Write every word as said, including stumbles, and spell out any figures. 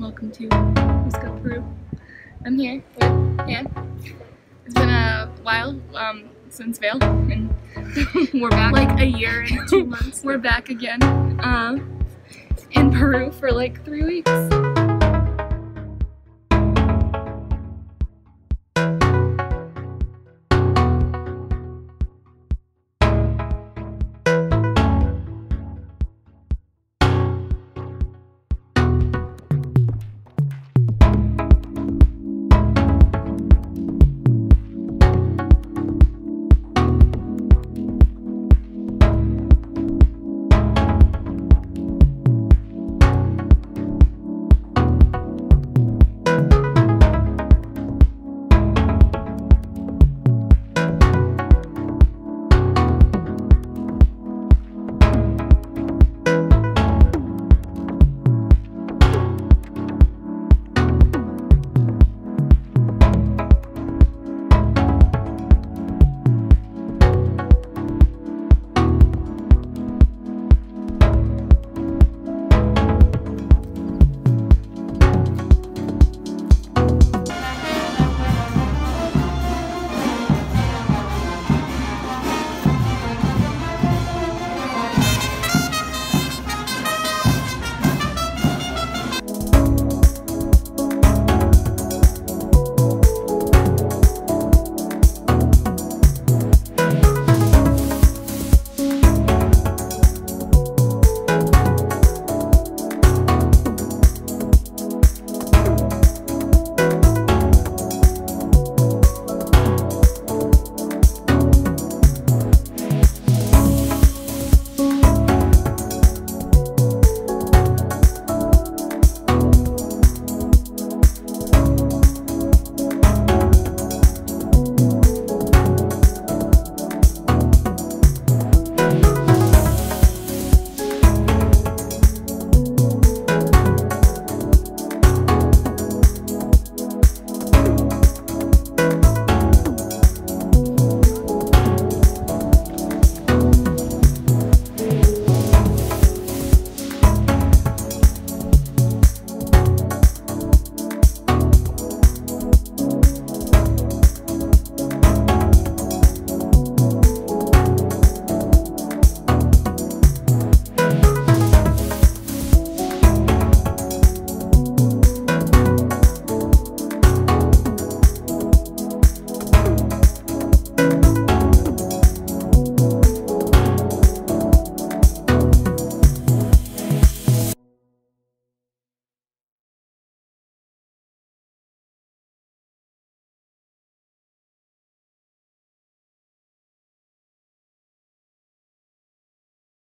welcome to Cusco, Peru. I'm here with Anne. It's been a while um, since Vail, and we're back. Like a year and two months. We're back again uh, in Peru for like three weeks.